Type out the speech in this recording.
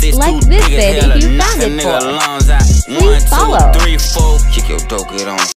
Like this vid if you found it for. Please follow. 1, 2, 3, 4. Kick your dope, get on.